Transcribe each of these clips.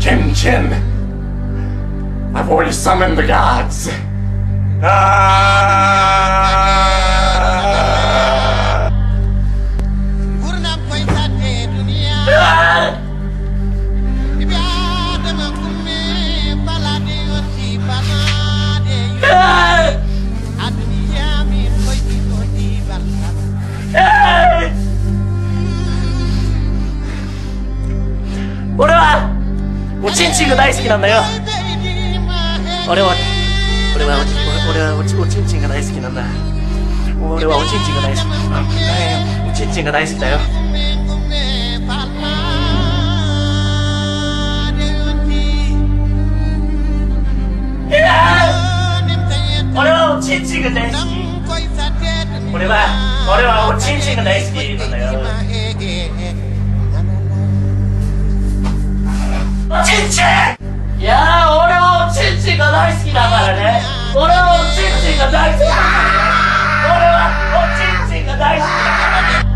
Kin Kin, I've already summoned the gods. 俺はおちんちんが大好きなんだよ。俺はおちんちんが大好きなんだ。俺はおちんちんが大好き。おちんちんが大好きだよ。俺はおちんちんが大好き。俺はおちんちんが大好きなんだよ。おちんちん！いやー、俺はおちんちんが大好きだからね。俺はおちんちんが大好きだ。俺はおちんちんが大好きだからね。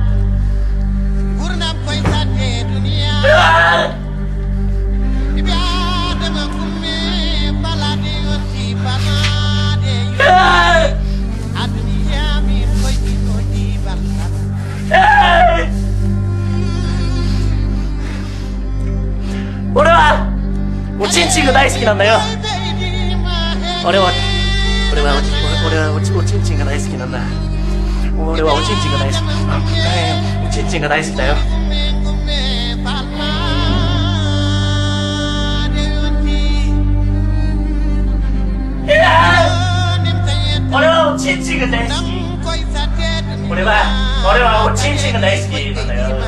俺はおちんちんが大好きなんだよ。俺はおちんちんが大好きなんだ。俺はおちんちんが大好き。おちんちんが大好きだよ。俺はおちんちんが大好き。俺はおちんちんが大好きなんだよ。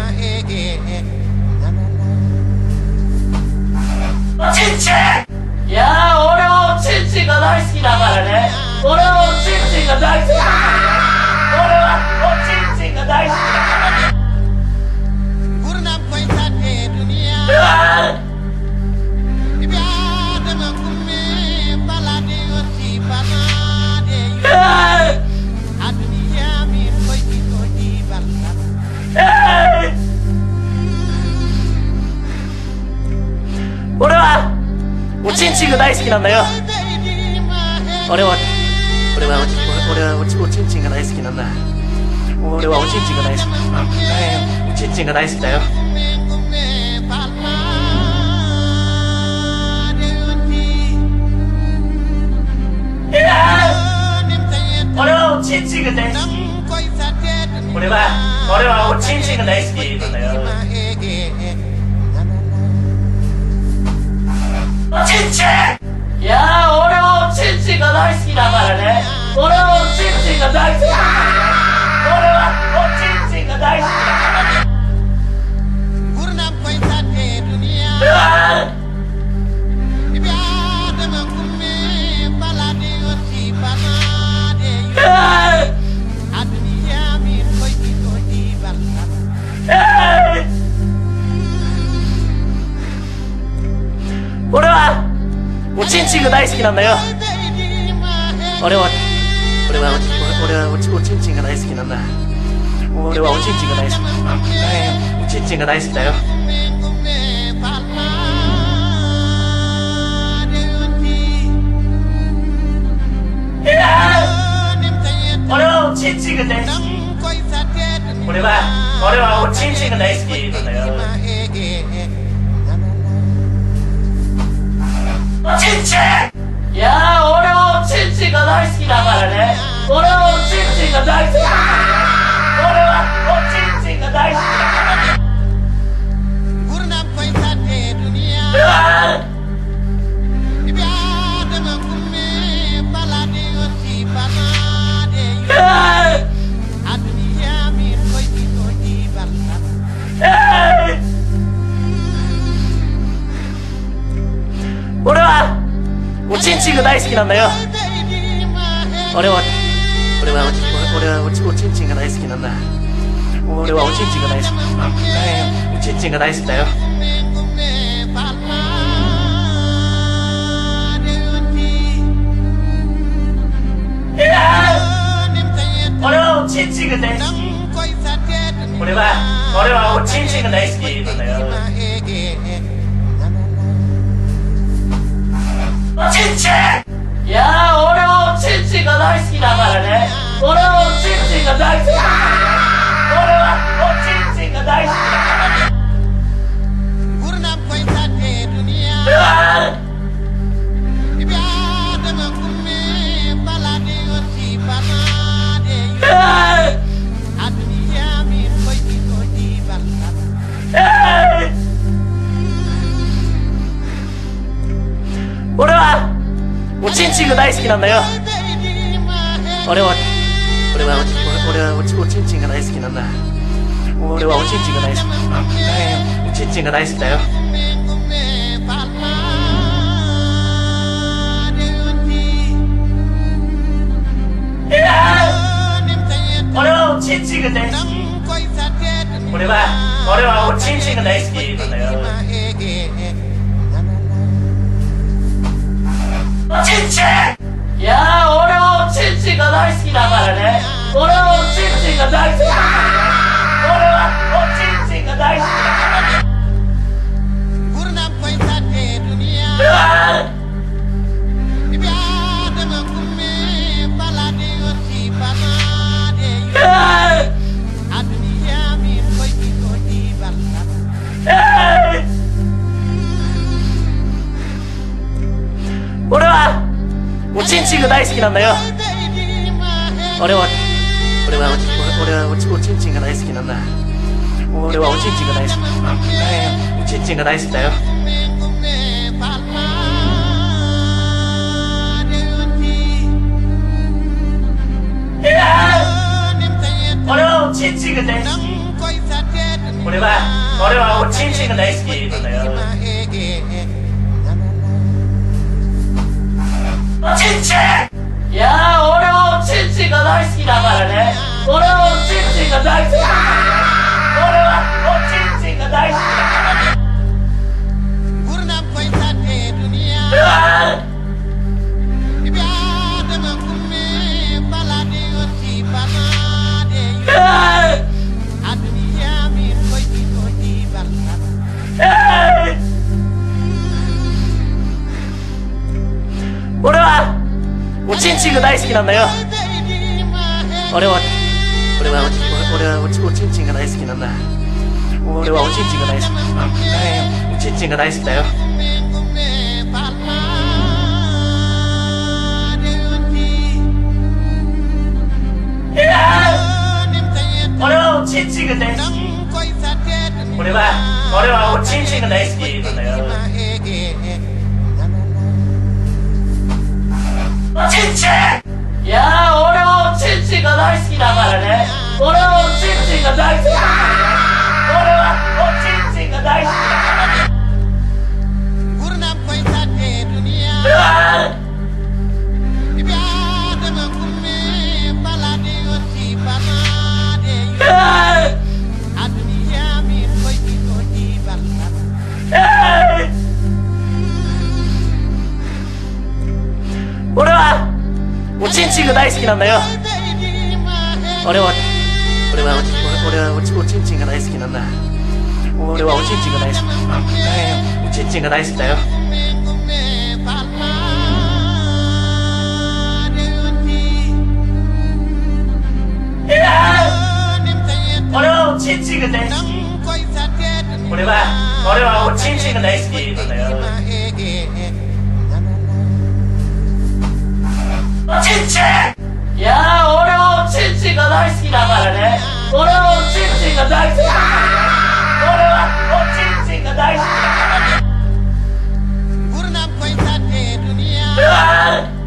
おちんちん！いやー、俺はおちんちんが大好きだからね。俺はおちんちんが大好きだ。俺はおちんちんが大好きだからね。俺はおちんちんが大好きなんだよ。俺はおちんちんが大好きなんだ。俺はおちんちんが大好き。おちんちんが大好きだよ。俺はおちんちんが大好き。俺はおちんちんが大好きなんだよ。おちんちん！いやー、俺はおちんちんが大好きだからね。俺はおちんちんが大好きだ。俺はおちんちんが大好きだからね。俺はおちんちんが大好きなんだよ。俺はおちんちんが大好きなんだ。俺はおちんちんが大好き。おちんちんが大好きだよ。俺はおちんちんが大好き。俺はおちんちんが大好きなんだよ。おちんちん！いやー、俺はおちんちんが大好きだからね。俺はおちんちんが大好きだ。俺はおちんちんが大好きだからね。俺はおちんちんが大好きなんだよ。俺はおちんちんが大好きなんだ。俺はおちんちんが大好き。おちんちんが大好きだよ。俺はおちんちんが大好き。俺はおちんちんが大好きなんだよ。 俺はおちんちんが大好きだ。俺はおちんちんが大好きだ。うわー俺はおちんちんが大好きなんだよ。俺はおちんちんが大好きなんだ。俺はおちんちんが大好き。おちんちんが大好きだよ。俺はおちんちんが大好き。俺はおちんちんが大好きなんだよ。おちんちん。いやー、俺はおちんちんが大好きだからね。俺はおちんちんが大好きだ。俺はおちんちんが大好きだからね。うわー俺はおちんちんが大好きなんだよ。俺はおちんちんが大好きなんだ。俺はおちんちんが大好き。おちんちんが大好きだよ。俺はおちんちんが大好き。俺はおちんちんが大好きなんだよ。おちんちん。いやー、俺はおちんちんが大好きだからね。俺はおちんちんが大好きだ。俺はおちんちんが大好きだからね。うわー俺はおちんちんが大好きなんだよ。俺はおちんちんが大好きなんだ。俺はおちんちんが大好き。おちんちんが大好きだよ。俺はおちんちんが大好き。俺はおちんちんが大好きなんだよ。おちんちん。いやー、俺はおちんちんが大好きだからね。俺はおちんちんが大好きだ。俺はおちんちんが大好きだからね。うわー俺はおちんちんが大好きなんだよ。俺はおちんちんが大好きなんだ。俺はおちんちんが大好き。おちんちんが大好きだよ。俺はおちんちんが大好き。俺はおちんちんが大好きなんだよ。おちんちん。いやー、俺はおちんちんが大好きだからね。俺はおちんちんが大好きだ。俺はおちんちんが大好きだからね。うわー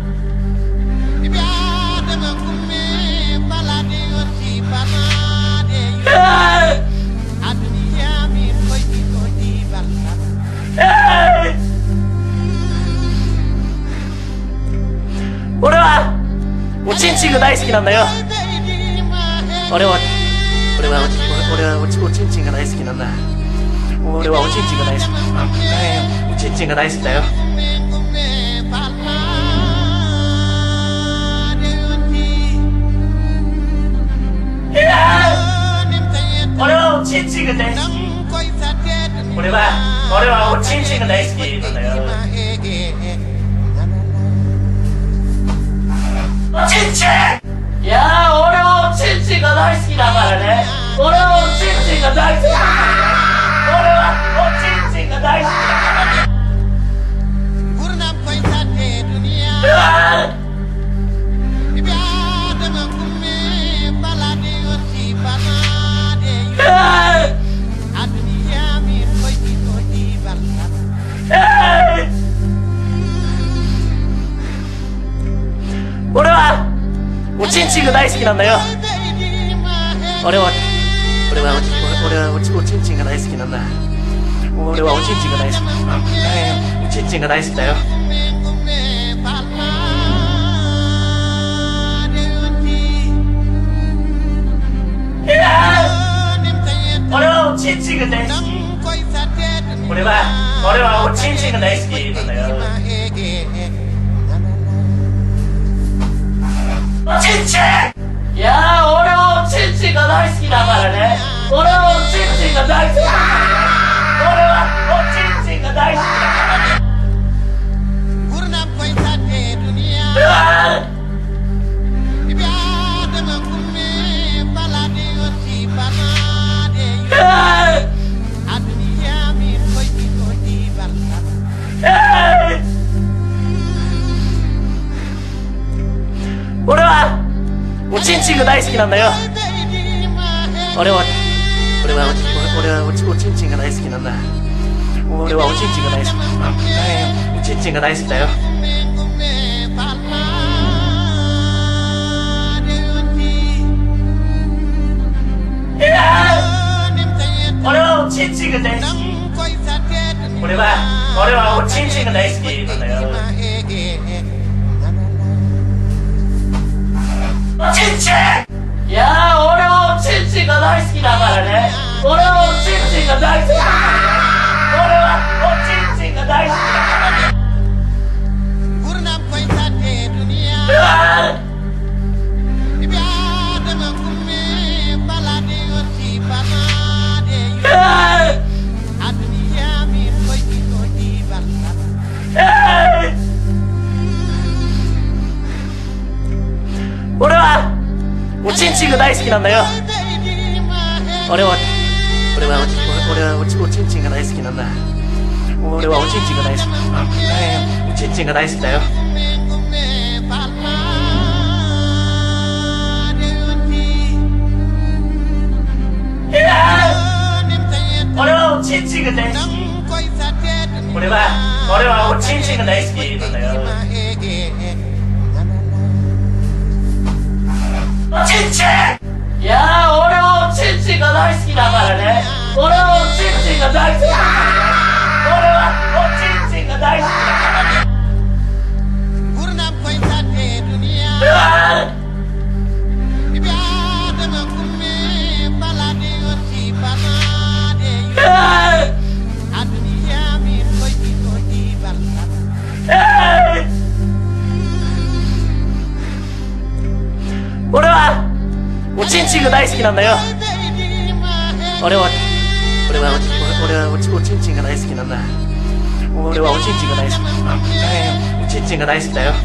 俺はおちんちんが大好きなんだよ。俺はおちんちんが大好きなんだ。俺はおちんちんが大好き。おちんちんが大好きだよ。俺はおちんちんが大好き。俺はおちんちんが大好きなんだよ。おちんちん。いやー、 だからね。俺はおちんちんが大好き。俺はおちんちんが大好きだからね。うわー俺はおちんちんが大好きなんだよ。俺はおちんちんが大好きなんだ。俺はおちんちんが大好き。おちんちんが大好きだよ。俺はおちんちんが大好き。俺はおちんちんが大好きなんだよ。おちんちん！いやー、俺はおちんちんが大好きだからね。俺はおちんちんが大好き。俺はおちんちんが大好きだからね。うわー俺はおちんちんが大好きなんだよ。俺はおちんちんが大好きなんだ。俺はおちんちんが大好き。おちんちんが大好きだよ。俺はおちんちんが大好き。俺はおちんちんが大好きなんだよ。おちんちん！いやー、俺はおちんちんが大好きだからね。俺はおちんちんが大好き。俺はおちんちんが大好きだからね。うわー俺はおちんちんが大好きなんだよ。俺はおちんちんが大好きなんだ。俺はおちんちんが大好き。おちんちんが大好きだよ。俺はおちんちんが大好き。俺はおちんちんが大好きなんだよ。おちんちん！いやー、俺はおちんちんが大好きだからね。俺はおちんちんが大好き。俺はおちんちんが大好きだからね。うわー俺はおちんちんが大好きなんだよ。俺はおちんちんが大好きなんだ。俺はおちんちんが大好き。おちんちんが大好きだよ。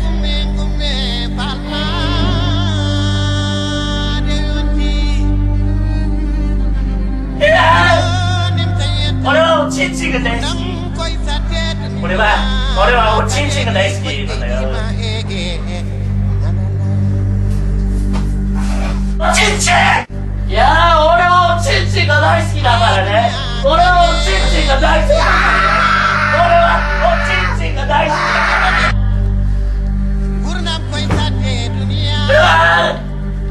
俺はおちんちんが大好き。俺はおちんちんが大好きなんだよ。おちんちん！いやー、俺はおちんちんが大好きだからね。俺はおちんちんが大好き。俺はおちんちんが大好きだからね。うわー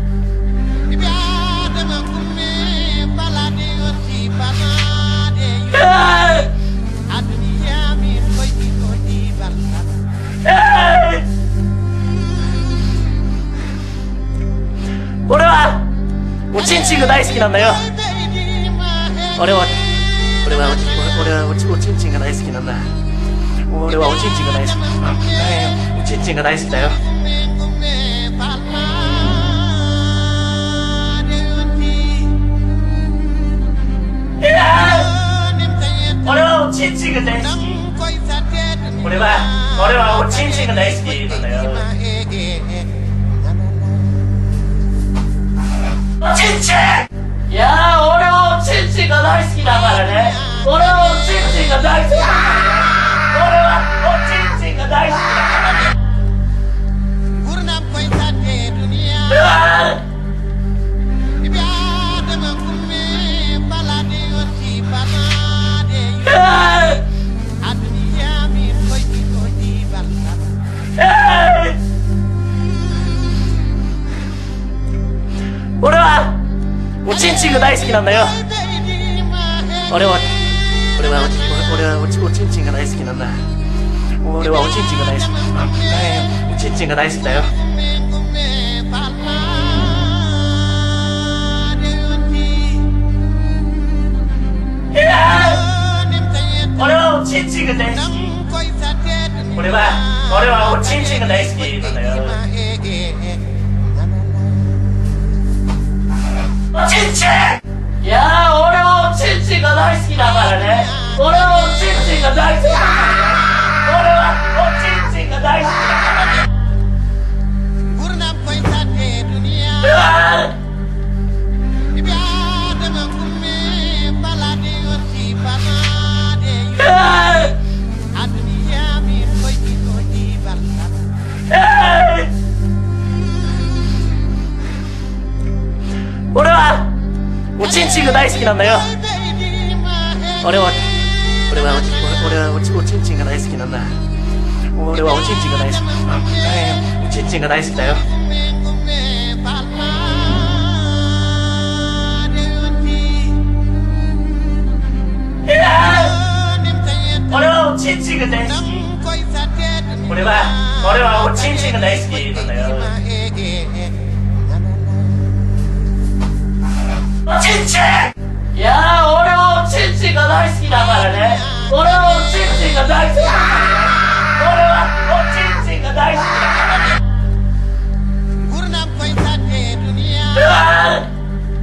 俺はおちんちんが大好きなんだよ。俺はおちんちんが大好きなんだ。俺はおちんちんが大好き。おちんちんが大好きだよ。俺はおちんちんが大好き。俺はおちんちんが大好きなんだよ。おおちんちん。いやー、俺はおちんちんが大好きだからね。俺はおちんちんが大好きだからね。俺はおちんちんが大好きだからね。うわー。俺はおちんちんが大好きなんだよ。俺はおちんちんが大好きなんだ。俺はおちんちんが大好き。おちんちんが大好きだよ。俺はおちんちんが大好き。俺はおちんちんが大好きなんだよ。おちんちん。いやー、俺はおちんちんが大好きだからね。俺はおちんちんが大好きだからね。俺はおちんちんが大好きだからね。うわー。俺はおちんちんが大好きなんだよ。俺はおちんちんが大好きなんだ。俺はおちんちんが大好き。おちんちんが大好きだよ。俺はおちんちんが大好き。俺はおちんちんが大好きなんだよ。おちんちん。いやー、俺はおちんちんが大好きだからね。俺はおちんちんが大好きだからね。俺はおちんちんが大好きだからね。うわー。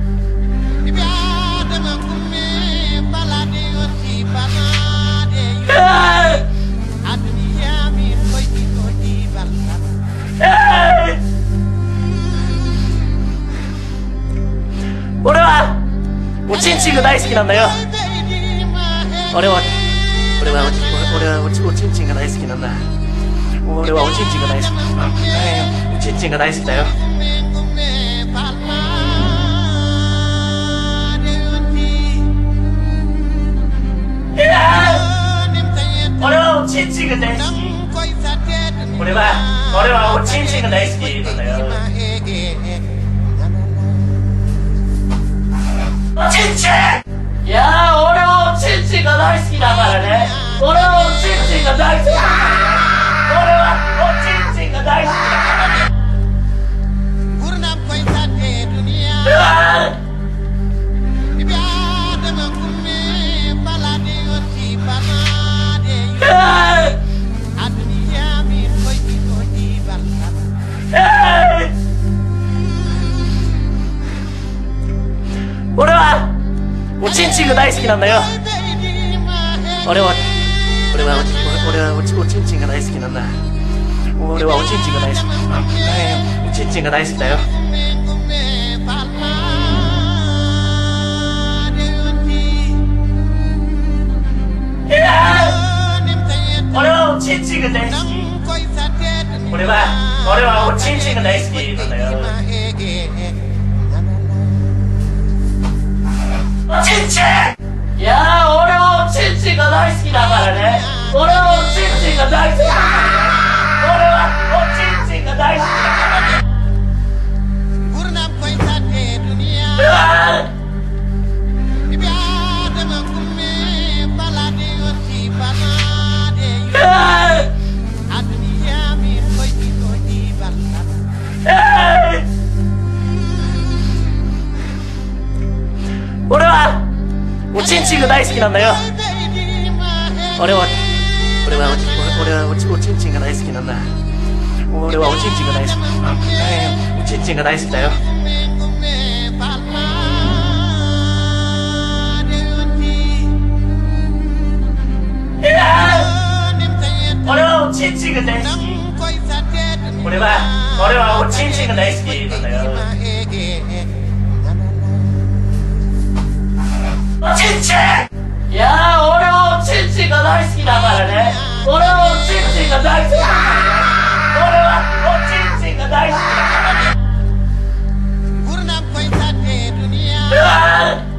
俺はおちんちんが大好きなんだよ。俺はおちんちんが大好きなんだ。俺はおちんちんが大好き。おちんちんが大好きだよ。俺はおちんちんが大好き。俺はおちんちんが大好きなんだよ。おちんちん。いやー、俺はおちんちんが大好きだからね。俺はおちんちんが大好きだからね。俺はおちんちんが大好きだからね。うわー。俺はおちんちんが大好きなんだよ。俺はおちんちんが大好きなんだ。俺はおちんちんが大好き。おちんちんが大好きだよ。俺はおちんちんが大好き。俺はおちんちんが大好きなんだよ。おちんちん。いやー、俺はおちんちんが大好きだからね。俺はおちんちんが大好きだからね。俺はおちんちんが大好きだからね。うわー。俺はおちんちんが大好きなんだよ。俺はおちんちんが大好きなんだ。俺はおちんちんが大好き。おちんちんが大好きだよ。俺はおちんちんが大好き。俺はおちんちんが大好きなんだよ。 おちんちん。いやー、俺はおちんちんが大好きだからね。俺はおちんちんが大好きだ。俺はおちんちんが大好きだからね。うわー。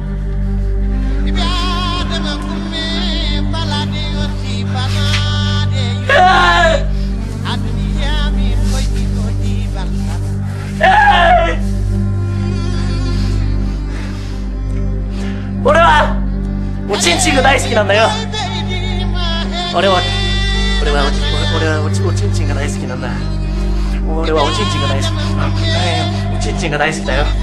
俺はおちんちんが大好きなんだよ。俺はおちんちんが大好きなんだ。俺はおちんちんが大好き。おちんちんが大好きだよ。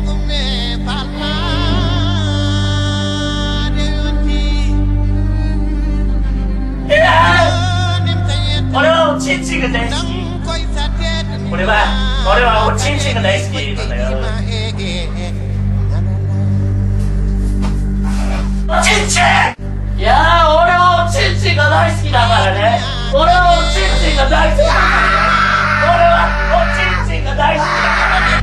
俺はおちんちんが大好き。俺はおちんちんが大好きなんだよ。おちんちん。いやー、俺はおちんちんが大好きだからね。俺はおちんちんが大好きだ。俺はおちんちんが大好きだからね。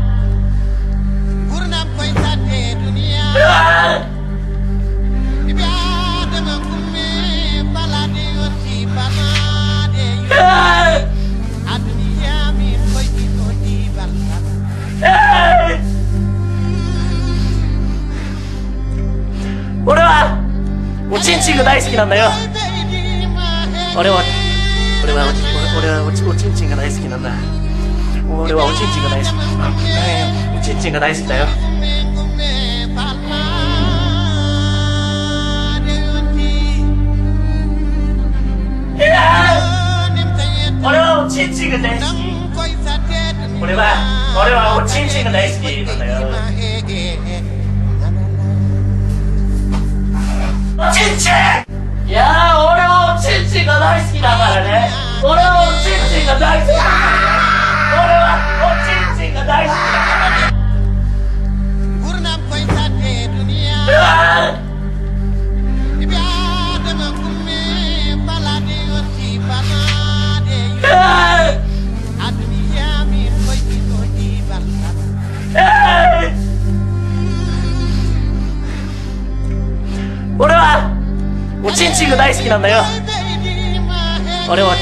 うわー。俺はおちんちんが大好きなんだよ。俺はおちんちんが大好きなんだ。俺はおちんちんが大好き。おちんちんが大好きだよ。俺はおちんちんが大好き。俺はおちんちんが大好きなんだよ。おちんちん。いやー、俺はおちんちんが大好きだからね。俺はおちんちんが大好きだ。俺はおちんちんが大好きだからね。うわー。俺はおちんちんが大好きなんだよ。俺は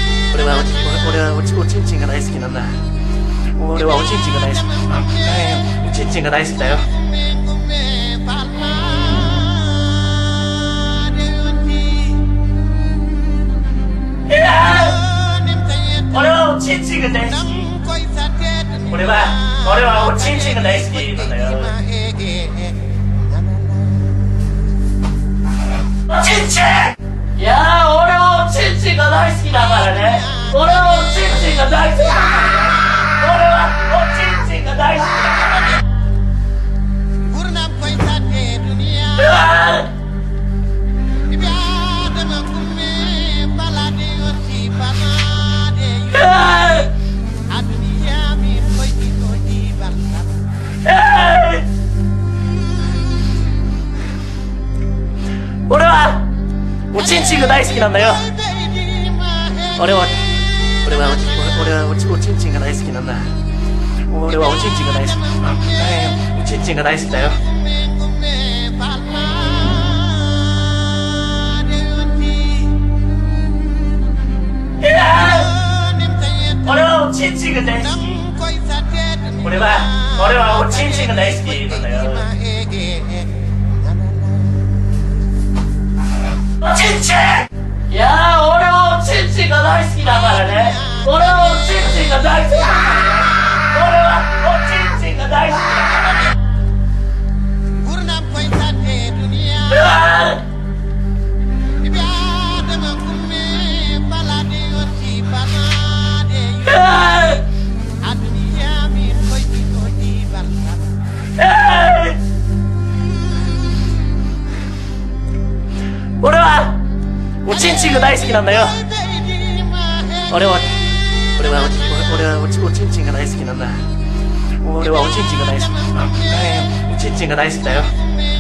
おちんちんが大好きなんだ。俺はおちんちんが大好き。おちんちんが大好きだよ。俺はおちんちんが大好き。俺はおちんちんが大好きなんだよ。おちんちん。いやー、俺はおちんちんが大好きだからね。俺はおちんちんが大好きだ。俺はおちんちんが大好きだからね。うわー。俺はおちんちんが大好きなんだよ。俺はおちんちんが大好きなんだ。俺はおちんちんが大好き。おちんちんが大好きだよ。俺はおちんちんが大好き。俺はおちんちんが大好きなんだよ。おちんちん。いやー、俺はおちんちんが大好きだからね。俺はおちんちんが大好きだ。俺はおちんちんが大好きだからね。うわー。俺はおちんちんが大好きなんだよ。俺はおちんちんが大好きなんだ。俺はおちんちんが大好き。おちんちんが大好きだよ。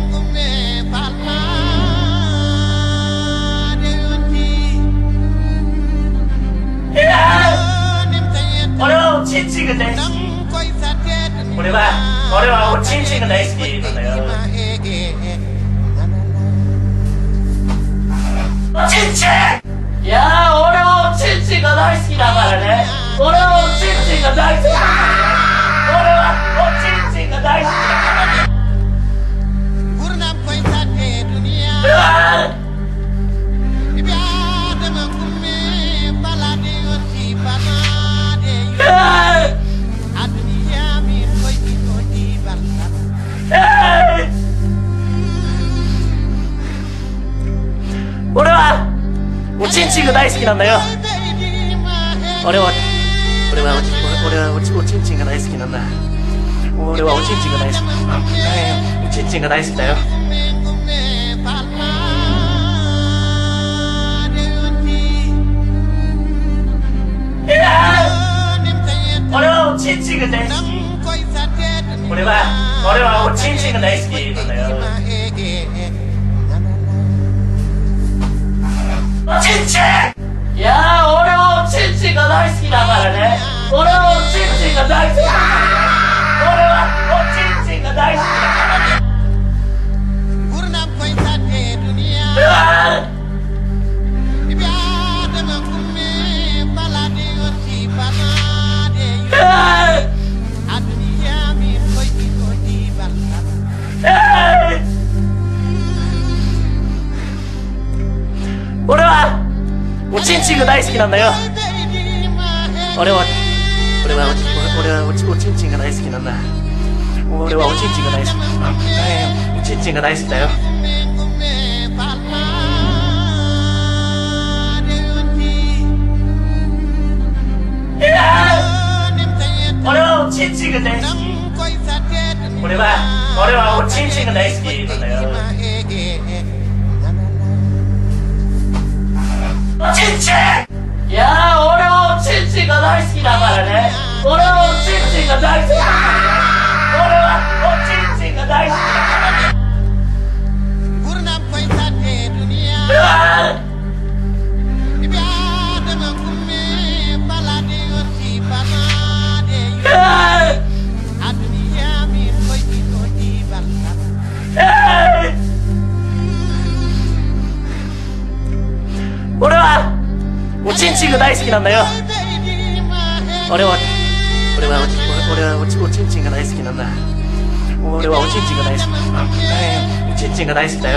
俺はおちんちんが大好き。俺はおちんちんが大好きなんだよ。 ちんちん。 いやー、俺はおちんちんが大好きだからね。俺はおちんちんが大好きだ。俺はおちんちんが大好きだからね。うわー俺はおちんちんが大好きなんだよ。俺はおちんちんが大好きなんだ。俺はおちんちんが大好き。おちんちんが大好きだよ。俺はおちんちんが大好き。俺はおちんちんが大好きなんだよ。おちんちん。いやー、俺はおちんちんが大好きだからね。俺はおちんちんが大好き。俺はおちんちんが大好きだからね。うわー俺はおちんちんが大好きなんだよ。俺はおちんちんが大好きなんだ。俺はおちんちんが大好き。おちんちんが大好きだよ。俺はおちんちんが大好き。俺はおちんちんが大好きなんだよ。おちんちん。いやー、俺はおちんちんが大好きだからね。俺はおちんちんが大好き。俺はおちんちんが大好きだからね。うわー俺はおちんちんが大好きなんだよ。俺はおちんちんが大好きなんだ。俺はおちんちんが大好き。おちんちんが大好きだよ。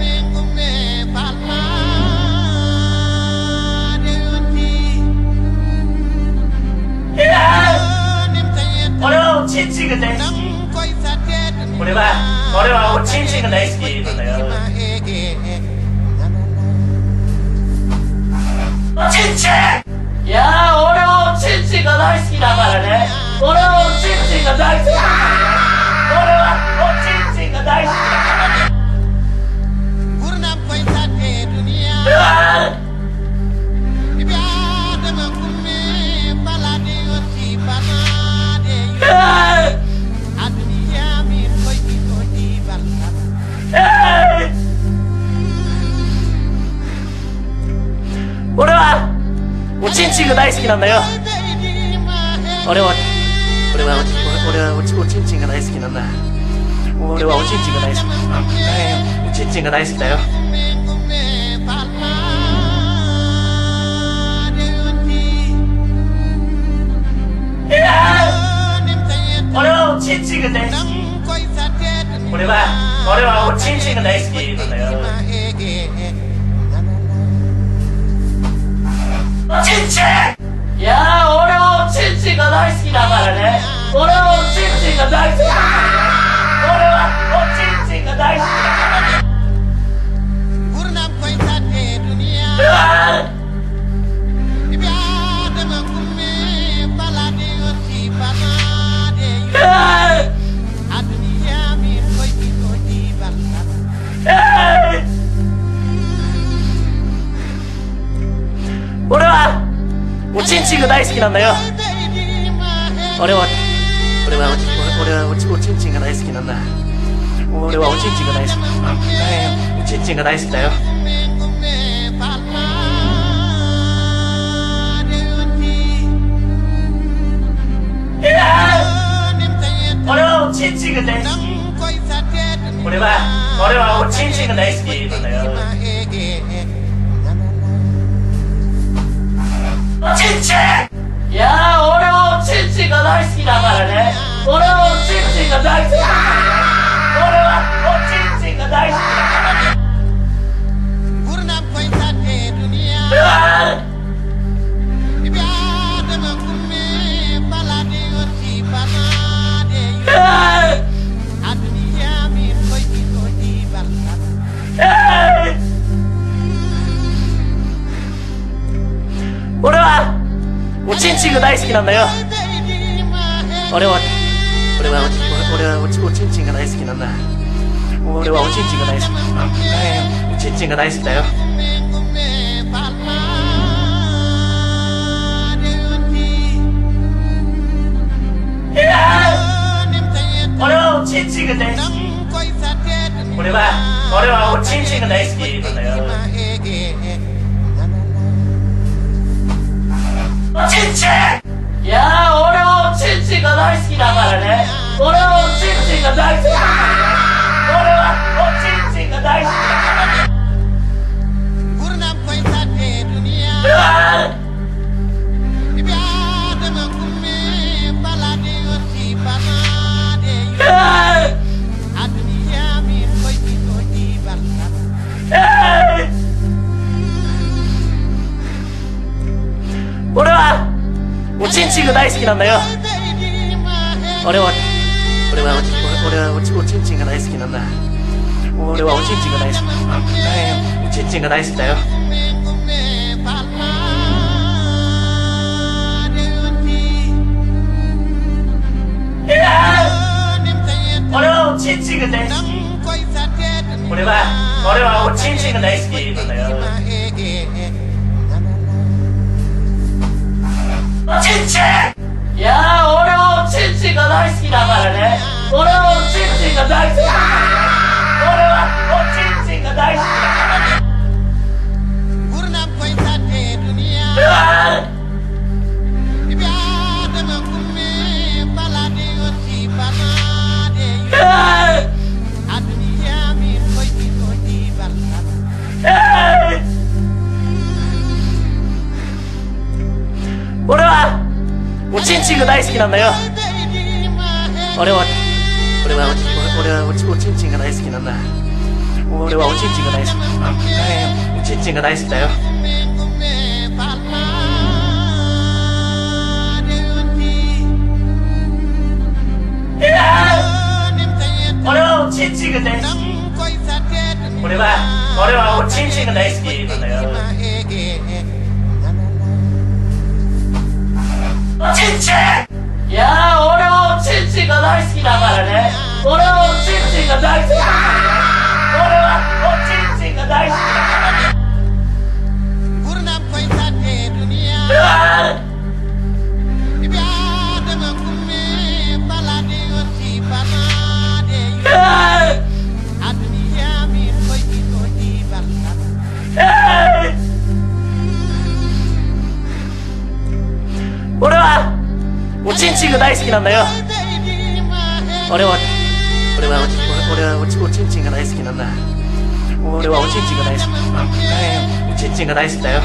俺はおちんちんが大好き。俺はおちんちんが大好きなんだよ。おちんちん。いやー、俺はおちんちんが大好きだからね。俺はおちんちんが大好き。俺はおちんちんが大好きだからね。うわー俺はおちんちんが大好きなんだよ。俺はおちんちんが大好きなんだ。俺はおちんちんが大好き。おちんちんが大好きだよ。俺はおちんちんが大好き。俺はおちんちんが大好きなんだよ。おちんちん。いやー、俺はおちんちんが大好きだからね。俺はおちんちんが大好き。俺はおちんちんが大好きだからね。うわー俺はおちんちんが大好きなんだよ。俺はおちんちんが大好きなんだ。俺はおちんちんが大好き。おちんちんが大好きだよ。俺はおちんちんが大好き。俺はおちんちんが大好きなんだよ。 ちんちん。 いやー、俺はおちんちんが大好きだからね。俺はおちんちんが大好きだからね。俺はおちんちんが大好きだからね。うわー俺はおちんちんが大好きなんだよ。俺はおちんちんが大好きなんだ。俺はおちんちんが大好き。おちんちんが大好きだよ。俺はおちんちんが大好き。俺はおちんちんが大好きなんだよ。おちんちん。いやー、俺はおちんちんが大好きだからね。俺はおちんちんが大好きだからね。俺はおちんちんが大好きだからね。うわー俺はおちんちんが大好きなんだよ。俺はおちんちんが大好きなんだ。俺はおちんちんが大好き。おちんちんが大好きだよ。俺はおちんちんが大好き。俺はおちんちんが大好きなんだよ。おちんちん。いやー、俺はおちんちんが大好きだからね。俺はおちんちんが大好きだからね。俺はおちんちんが大好きだからね。うわー俺はおちんちんが大好きなんだよ。俺はおちんちんが大好きなんだ。俺はおちんちんが大好き。おちんちんが大好きだよ。俺はおちんちんが大好き。俺はおちんちんが大好きなんだよ。おちんちん。いやー、俺はおちんちんが大好きだからね。俺はおちんちんが大好きだからね。俺はおちんちんが大好きだからね。うわー俺はおちんちんが大好きなんだよ。俺はおちんちんが大好きなんだ。俺はおちんちんが大好き。おちんちんが大好きだよ。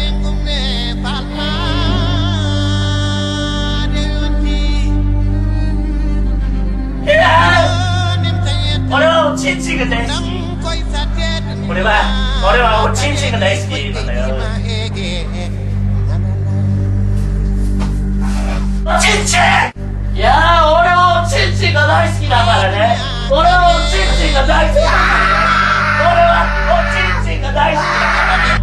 俺はおちんちんが大好き。俺はおちんちんが大好きなんだよ。おちんちん。いやー、俺はおちんちんが大好きだからね。俺はおちんちんが大好きだからね。俺はおちんちんが大好きだからね。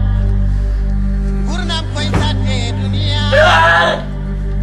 うわー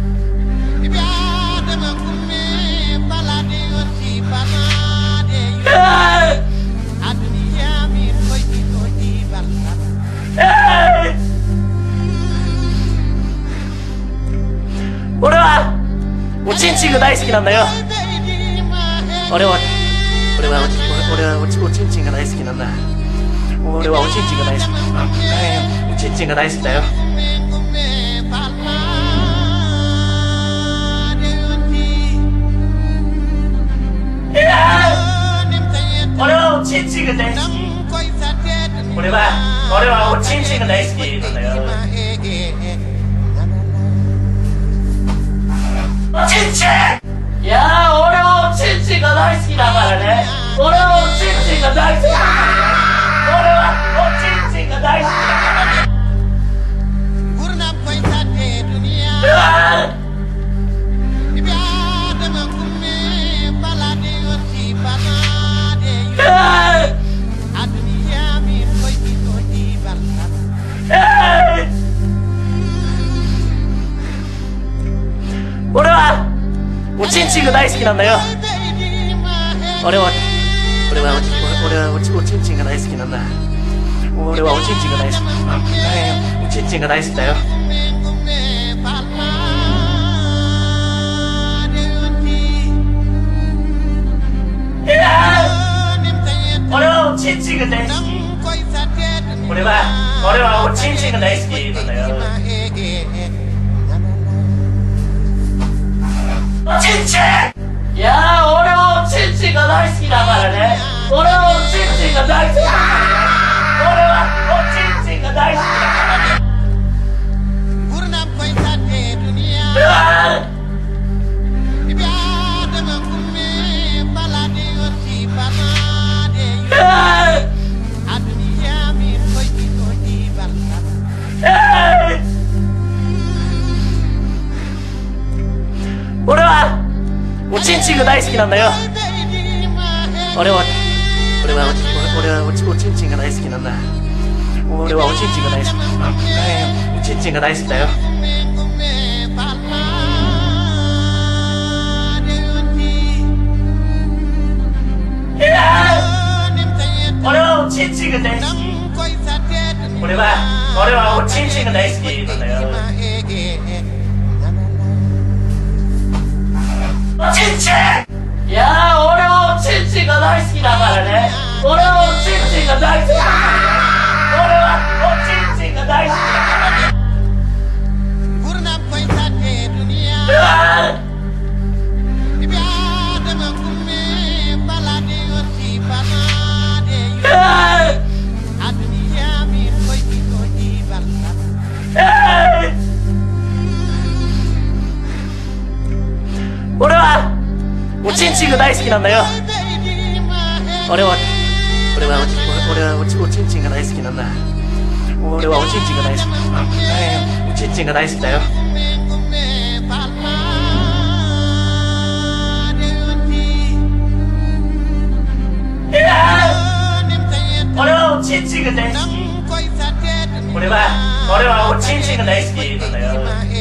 俺はおちんちんが大好きなんだよ。俺はおちんちんが大好きなんだ。俺はおちんちんが大好き。おちんちんが大好きだよ。俺はおちんちんが大好き。俺はおちんちんが大好きなんだよ。 ンが大好きなんだよ。俺はおちんちんが大好きなんだ。俺はおちんちんが大好き。おちんちんが大好きだよ。俺はおちんちんが大好き。俺はおちんちんが大好きなんだよ。おちんちん。いやー、俺はおちんちんが大好きだからね。俺はおちんちんが大好き。俺はおちんちんが大好きだからね。俺はおちんちんが大好きなんだよ。俺はおちんちんが大好きなんだ。俺はおちんちんが大好き。おちんちんが大好きだよ。俺はおちんちんが大好き。俺はおちんちんが大好きなんだよ。おちんちん。いやー、俺はおちんちんが大好きだからね。俺はおちんちんが大好き。俺はおちんちんが大好きだからね。俺はおちんちんが大好きなんだよ。俺はおちんちんが大好きなんだ。俺はおちんちんが大好き。おちんちんが大好きだよ。俺はおちんちんが大好き。俺はおちんちんが大好きなんだよ。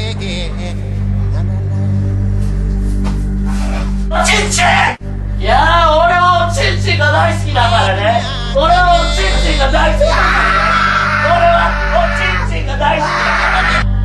おちんちん。いやー、俺はおちんちんが大好きだからね。俺はおちんちんが大好き。俺はおちんちんが大好きだからね。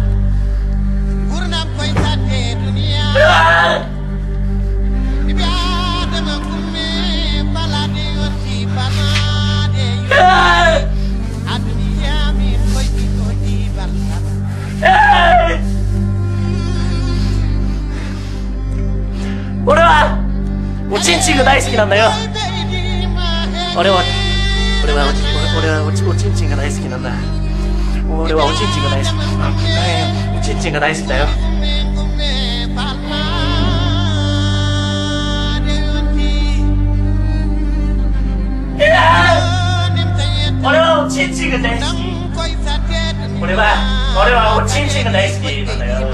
俺はおちんちんが大好きなんだよ。俺はおちんちんが大好きなんだ。俺はおちんちんが大好き。おちんちんが大好きだよ。俺はおちんちんが大好き。俺はおちんちんが大好きなんだよ。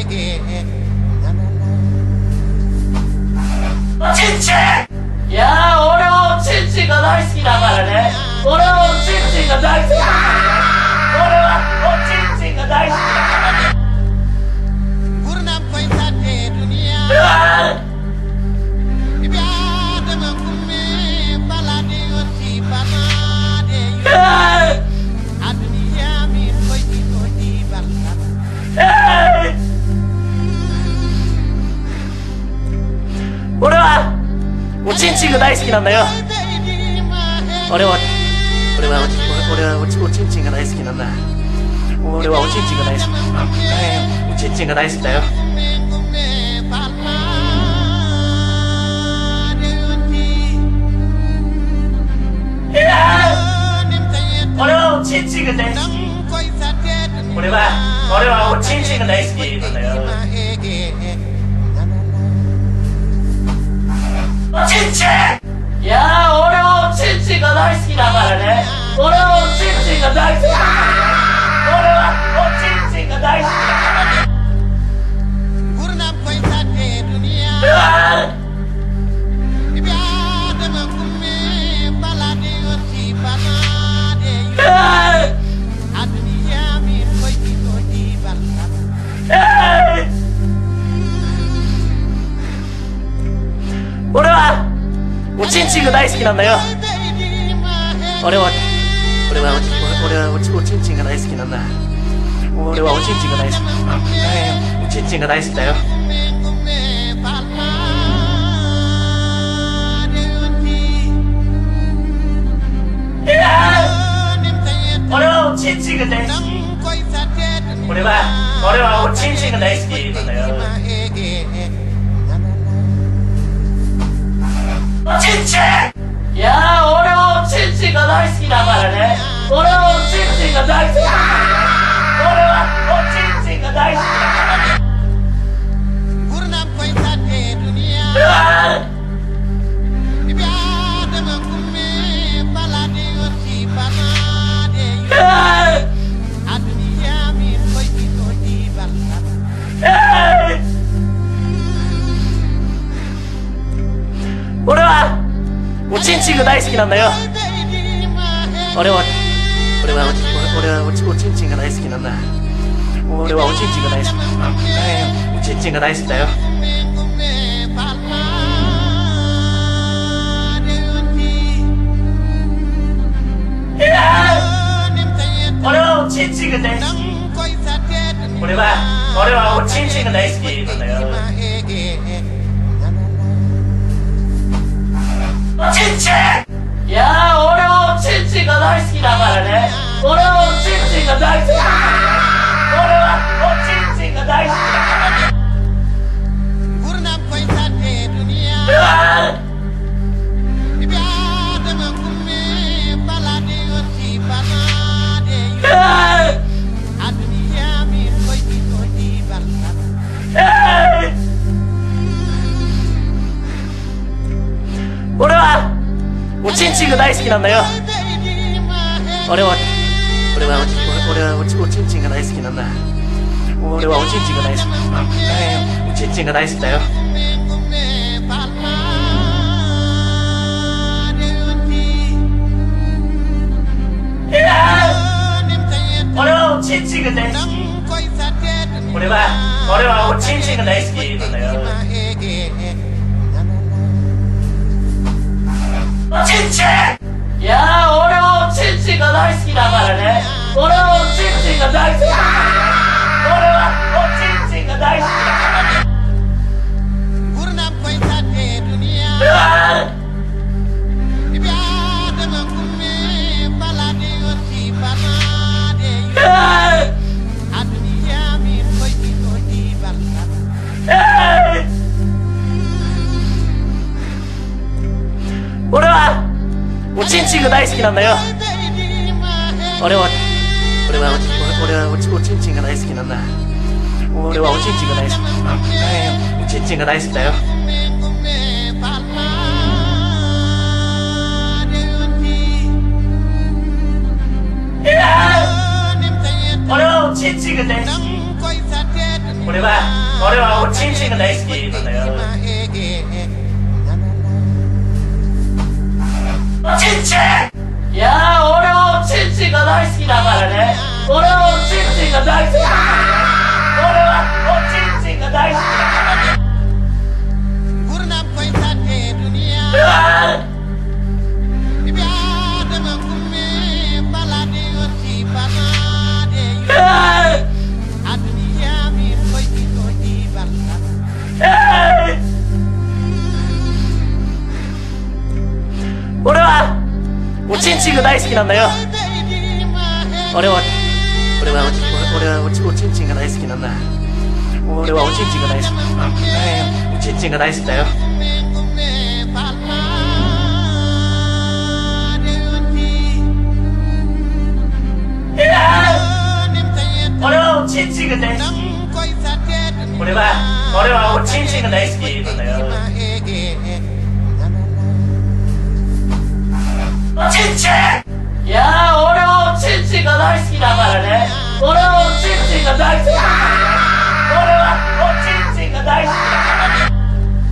おちんちん。いやー、俺はおちんちんが大好きだからね。俺はおちんちんが大好き。俺はおちんちんが大好きだからね。俺はおちんちんが大好きなんだよ。俺はおちんちんが大好きなんだ。俺はおちんちんが大好き。おちんちんが大好きだよ。俺はおちんちんが大好き。俺はおちんちんが大好きなんだよ。おちんちん。いやー、俺はおちんちんが大好きだからね。俺はおちんちんが大好き。俺はおちんちんが大好きだからね。俺チンが大好きなんだよ。俺はおちんちんが大好きなんだ。俺はおちんちんが大好き。おちんちんが大好きだよ。俺はおちんちんが大好き。俺はおちんちんが大好きなんだよ。おちんちん。いやー、俺はおちんちんが大好きだからね。俺はおちんちんが大好きだ。俺はおちんちんが大好きだからね。うわー。俺はおちんちんが大好きなんだよ。俺はおちんちんが大好きなんだ。俺はおちんちんが大好き。おちんちんが大好きだよ。俺はおちんちんが大好き。俺はおちんちんが大好きなんだよ。おちんちん。いやー、俺はおちんちんが大好きだからね。俺はおちんちんが大好きだ。俺はおちんちんが大好きだからね。うわー。俺はおちんちんが大好きなんだよ。俺はおちんちんが大好きなんだ。俺はおちんちんが大好き。おちんちんが大好きだよ。俺はおちんちんが大好き。俺はおちんちんが大好きなんだよ。おちんちん。いやー、俺はおちんちんが大好きだからね。俺はおちんちんが大好き。俺はおちんちんが大好きだからね。うわー。俺はおちんちんが大好きなんだよ。俺はおちんちんが大好きなんだ。俺はおちんちんが大好き。おちんちんが大好きだよ。俺はおちんちんが大好き。俺はおちんちんが大好きなんだよ。おちんちん。いやー、俺はおちんちんが大好きだからね。俺はおちんちんが大好き。俺はおちんちんが大好きだからね。うわー。俺はおちんちんが大好きなんだよ。俺はおちんちんが大好きなんだ。俺はおちんちんが大好き。おちんちんが大好きだよ。俺はおちんちんが大好き。俺はおちんちんが大好きなんだよ。おちんちん。いやー、俺はおちんちんが大好きだからね。俺はおちんちんが大好き。俺はおちんちんが大好きだからね。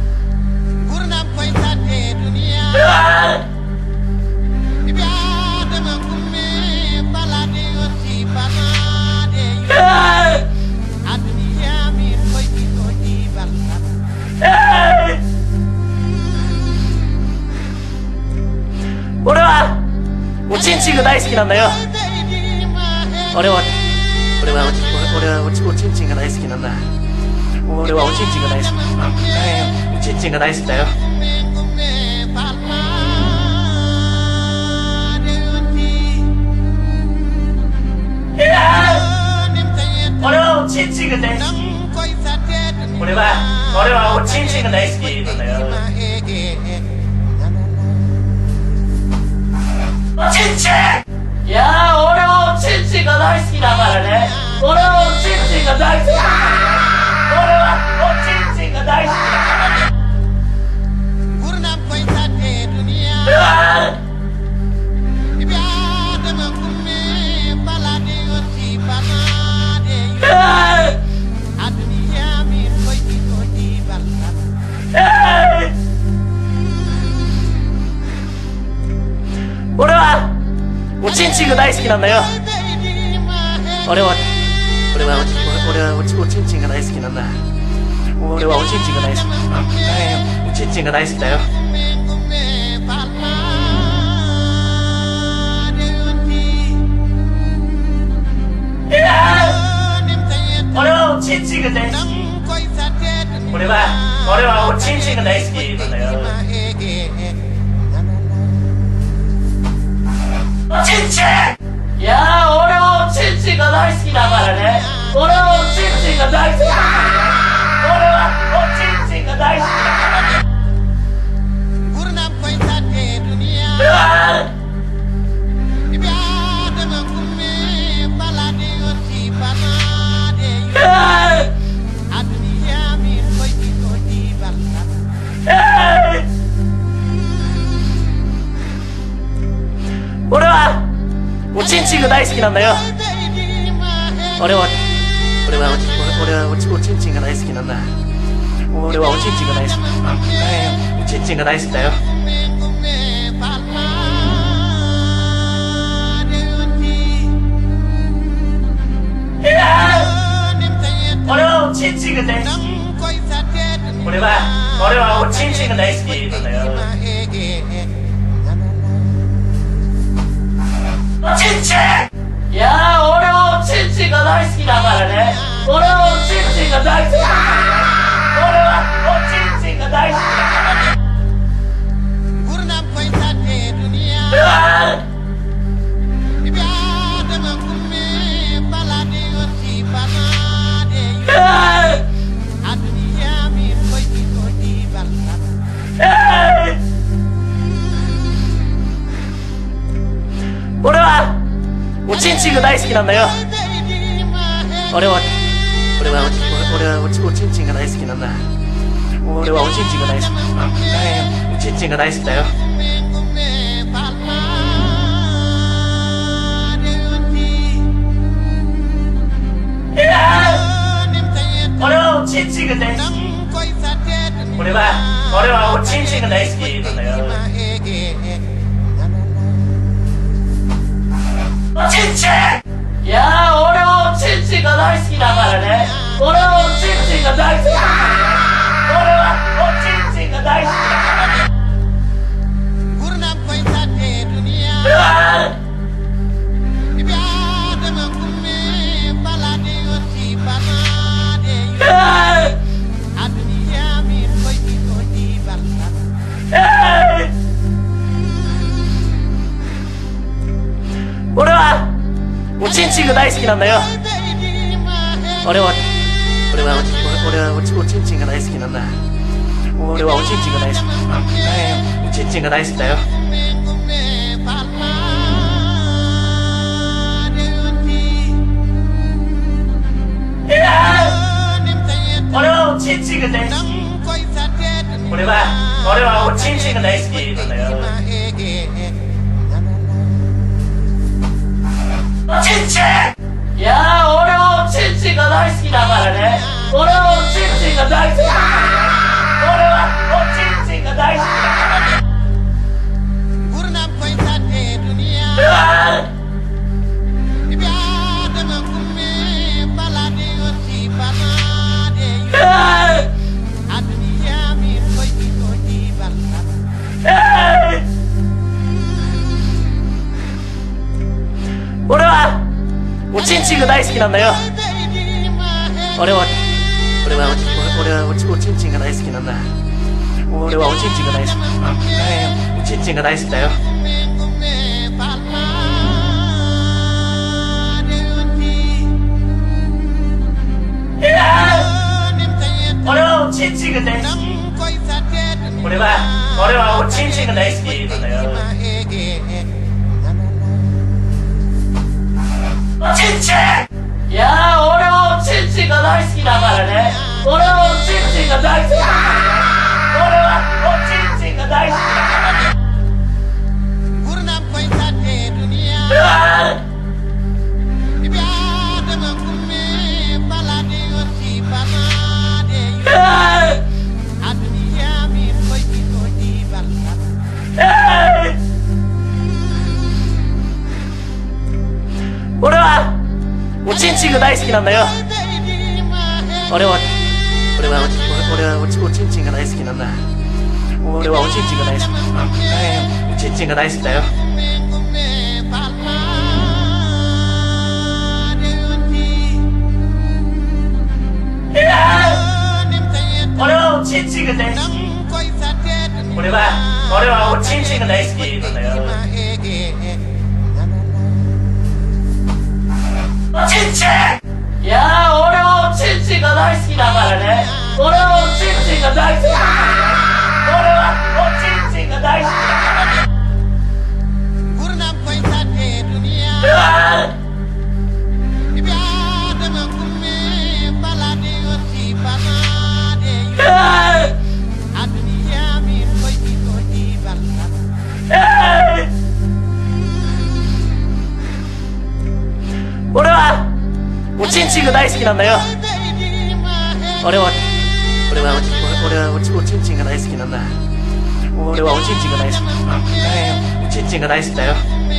うわー。 が大好きなんだよ。俺はおちんちんが大好きなんだ。俺はおちんちんが大好き。おちんちんが大好きだよ。俺はおちんちんが大好き。俺はおちんちんが大好きなんだよ。おちんちん。いやー、俺はおちんちんが大好きだからね。俺はおちんちんが大好き。俺はおちんちんが大好きだからね。うわー。俺はおちんちんが大好きなんだよ。俺はおちんちんが大好きなんだ。俺はおちんちんが大好き。おちんちんが大好きだよ。俺はおちんちんが大好き。俺はおちんちんが大好きなんだよ。おちんちん。いやー、俺はおちんちんが大好きだからね。俺はおちんちんが大好き。俺はおちんちんが大好きだからね。うわー。俺はおちんちんが大好きなんだよ。俺はおちんちんが大好きなんだ。俺はおちんちんが大好き。おちんちんが大好きだよ。俺はおちんちんが大好き。俺はおちんちんが大好きなんだよ。おちんちん。いやー、俺はおちんちんが大好きだからね。俺はおちんちんが大好き。俺はおちんちんが大好きだからね。うわー。俺はおちんちんが大好きなんだよ。俺はおちんちんが大好きなんだ。俺はおちんちんが大好き。おちんちんが大好きだよ。俺はおちんちんが大好き。俺はおちんちんが大好きなんだよ。おちんちん。いやー、俺はおちんちんが大好きだからね。俺はおちんちんが大好き。俺はおちんちんが大好きだからね。うわー。俺はおちんちんが大好きなんだよ。俺はおちんちんが大好きなんだ。俺はおちんちんが大好き。おちんちんが大好きだよ。俺はおちんちんが大好き。俺はおちんちんが大好きなんだよ。おちんちん。いやー、俺はおちんちんが大好きだからね。俺はおちんちんが大好き。俺はおちんちんが大好きだからね。うわー。 チンが大好きなんだよ。俺はおちんちんが大好きなんだ。俺はおちんちんが大好き。おちんちんが大好きだよ。俺はおちんちんが大好き。俺はおちんちんが大好きなんだよ。おちんちん。いやー、俺はおちんちんが大好きだからね。俺はおちんちんが大好きだからね。俺はおちんちんが大好きだからね。うわー。俺はおちんちんが大好きなんだよ。俺はおちんちんが大好きなんだ。俺はおちんちんが大好き。おちんちんが大好きだよ。俺はおちんちんが大好き。俺はおちんちんが大好きなんだよ。おちんちん。いやー、俺はおちんちんが大好きだからね。俺はおちんちんが大好きだからね。俺はおちんちんが大好きだからね。うわー。俺はおちんちんが大好きなんだよ。俺はおちんちんが大好きなんだ。俺はおちんちんが大好き。おちんちんが大好きだよ。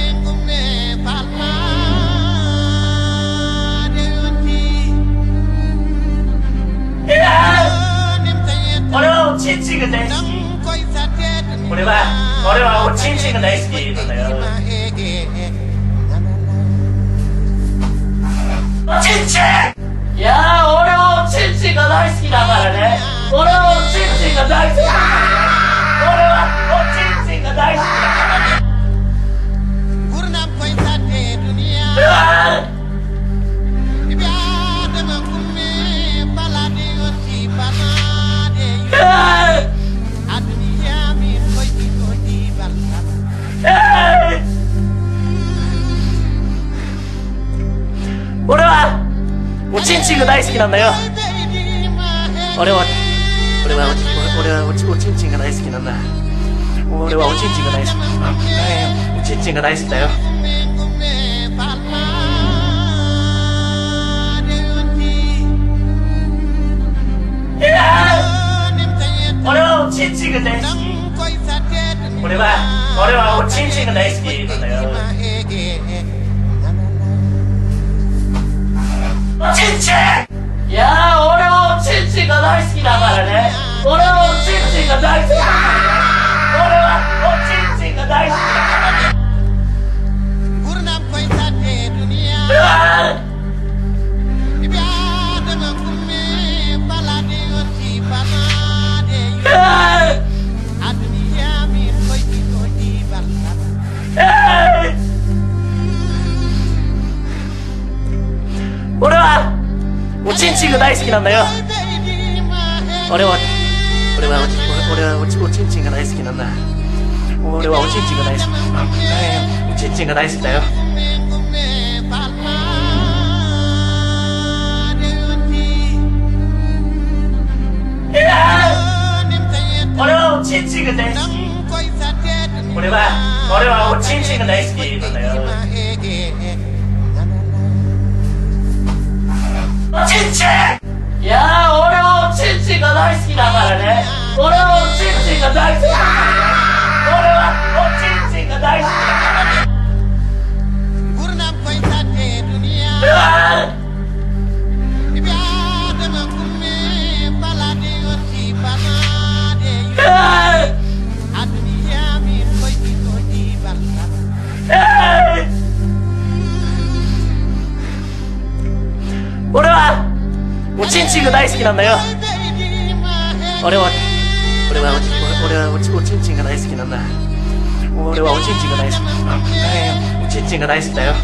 俺はおちんちんが大好き。俺はおちんちんが大好きなんだよ。おちんちん。いやー、俺はおちんちんが大好きだからね。俺はおちんちんが大好きだからね。俺はおちんちんが大好きだからね。うわー。俺はおちんちんが大好きなんだよ。俺はおちんちんが大好きなんだ。俺はおちんちんが大好き。おちんちんが大好きだよ。俺はおちんちんが大好き。俺はおちんちんが大好きなんだよ。おちんちん。いやー、俺はおちんちんが大好きだからね。俺はおちんちんが大好きだからね。俺はおちんちんが大好きだからね。うわー。俺はおちんちんが大好きなんだよ。俺はおちんちんが大好きなんだ。俺はおちんちんが大好き。おちんちんが大好きだよ。俺はおちんちんが大好き。俺はおちんちんが大好きなんだよ。おちんちん。いやー、俺はおちんちんが大好きだからね。俺はおちんちんが大好きだからね。俺はおちんちんが大好きだからね。うわー。 おちんちんが大好きなんだよ。俺はおちんちんが大好きなんだ。俺はおちんちんが大好き。おちんちんが大好きだよ。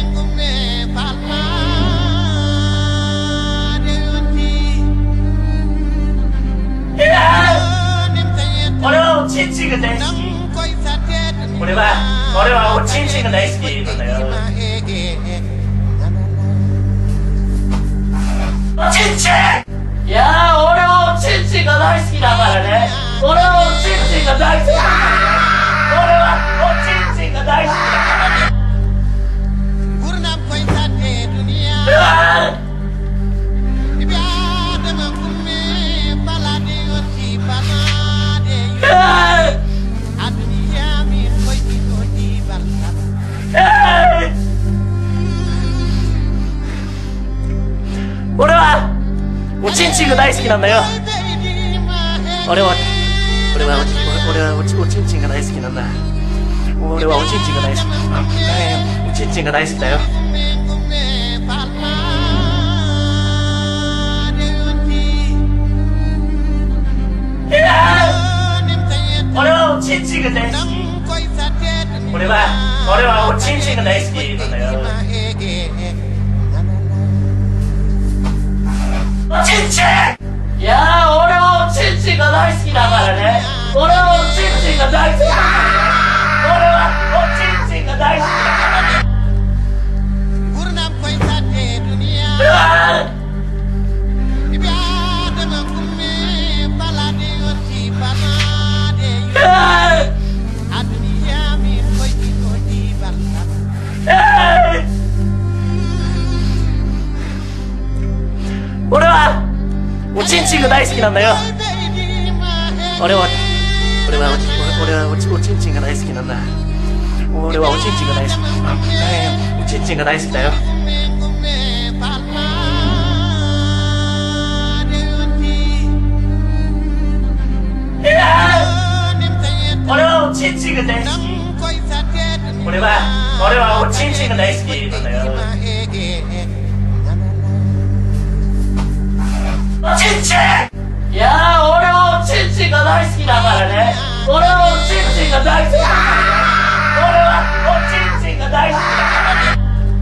俺はおちんちんが大好き。俺はおちんちんが大好きなんだよ。おちんちん。いやー、俺はおちんちんが大好きだからね。俺はおちんちんが大好きだ。俺はおちんちんが大好きだからね。俺はおちんちんが大好きなんだよ。俺はおちんちんが大好きなんだ。俺はおちんちんが大好き。おちんちんが大好きだよ。俺はおちんちんが大好き。俺はおちんちんが大好きなんだよ。おちんちん。いやー、俺はおちんちんが大好きだからね。俺はおちんちんが大好き。俺はおちんちんが大好きだからね。俺はおちんちんが大好きなんだよ。俺はおちんちんが大好きなんだ。俺はおちんちんが大好き。おちんちんが大好きだよ。俺はおちんちんが大好き。俺はおちんちんが大好きなんだよ。おちんちん。いやー、俺はおちんちんが大好きだからね。俺はおちんちんが大好き。俺はおちんちんが大好きだからね。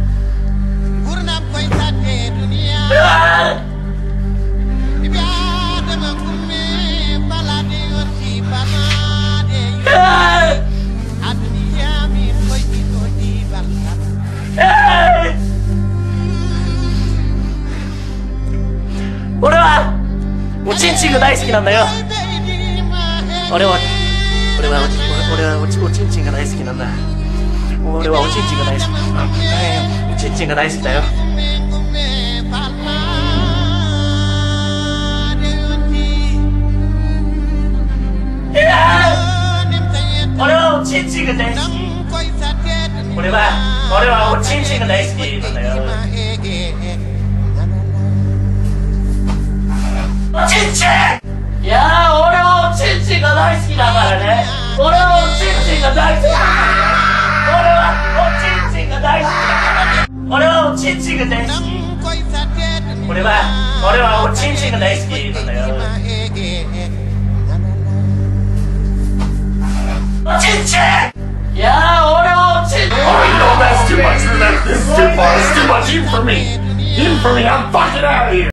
俺はおちんちんが大好きなんだよ。俺はおちんちんが大好きなんだ。俺はおちんちんが大好き。おちんちんが大好きだよ。俺はおちんちんが大好き。俺はおちんちんが大好きなんだよ。おちんちん。いやー、俺はおちんちんが大好きだからね。俺はおちんちんが大好き。俺はおちんちんが大好きだからね。俺はおちんちんが大好き。俺はおちんちんが大好きなんだよ。おちんちん。いやー、俺はおちんちん。 Oh, no, that's too much. That's too far. It's too much. Even for me. I'm fucking out of here.